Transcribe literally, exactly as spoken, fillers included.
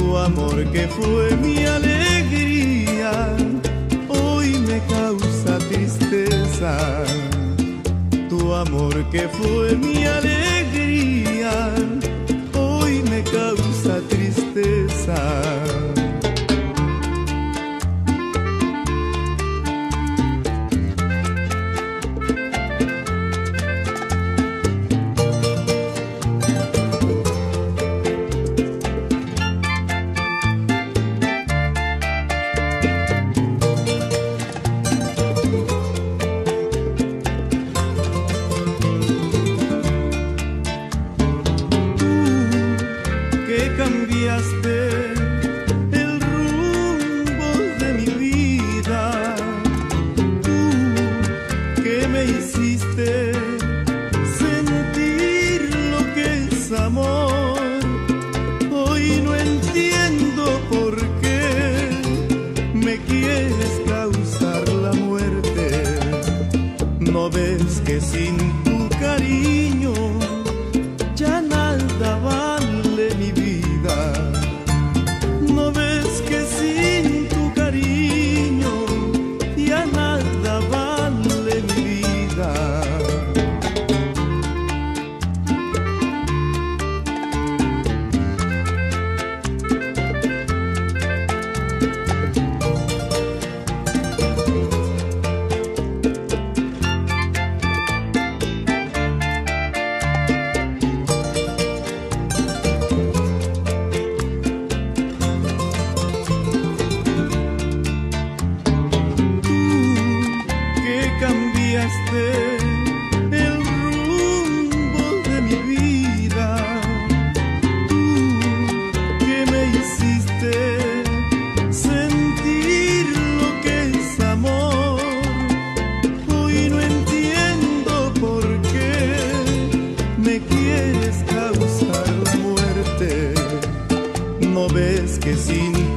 amor que fue mi alegría, hoy me causa tristeza. Tu amor que fue mi alegría, hoy me causa tristeza. Cambiaste el rumbo de mi vida, tú que me hiciste sentir lo que es amor. Hoy no entiendo por qué me quieres causar la muerte. ¿No ves que sin tu cariño ya nada vale mi vida? ¿No ves que sin tu cariño ya nada vale mi vida? Cambiaste el rumbo de mi vida, tú que me hiciste sentir lo que es amor. Hoy no entiendo por qué me quieres causar la muerte. ¿No ves que sin